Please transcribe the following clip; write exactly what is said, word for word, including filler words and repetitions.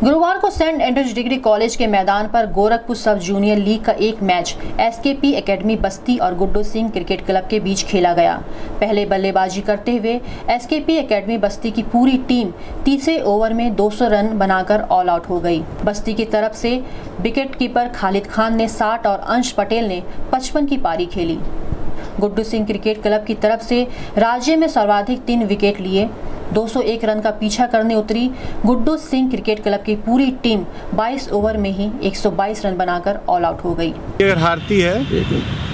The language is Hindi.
गुरुवार को सेंट एंड्रयूज डिग्री कॉलेज के मैदान पर गोरखपुर सब जूनियर लीग का एक मैच एसकेपी एकेडमी बस्ती और गुड्डू सिंह क्रिकेट क्लब के बीच खेला गया। पहले बल्लेबाजी करते हुए एसकेपी एकेडमी बस्ती की पूरी टीम तीसरे ओवर में दो सौ रन बनाकर ऑल आउट हो गई। बस्ती की तरफ से विकेट कीपर खालिद खान ने साठ और अंश पटेल ने पचपन की पारी खेली। गुड्डू सिंह क्रिकेट क्लब की तरफ से राज्य में सर्वाधिक तीन विकेट लिए दो सौ एक रन का पीछा करने उतरी गुड्डू सिंह क्रिकेट क्लब की पूरी टीम बाईस ओवर में ही एक सौ बाईस रन बनाकर ऑल आउट हो गई। अगर हारती है